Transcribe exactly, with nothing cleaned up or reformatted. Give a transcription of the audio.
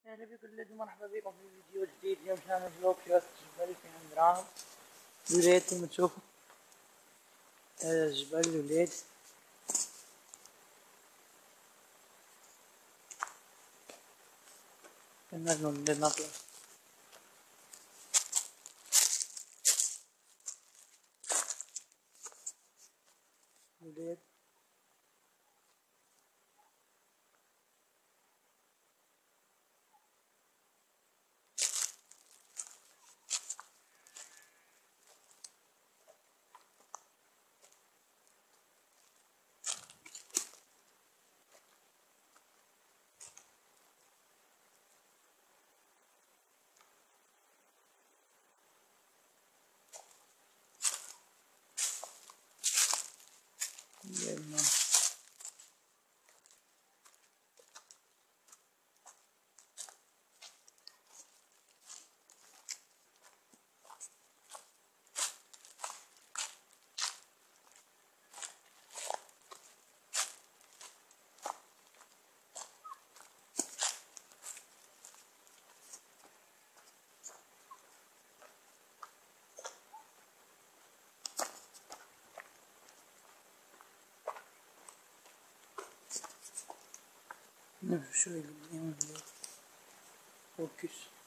أهلا بكم مرحبا بكم في فيديو جديد. اليوم شامل فلوق شوية جبل في عند راهم الوليد كما تشوفوا. هذا جبل الوليد كنجمو نبدا نطلع الوليد. يلا نمشي شوي قدام الوليد. فوكس.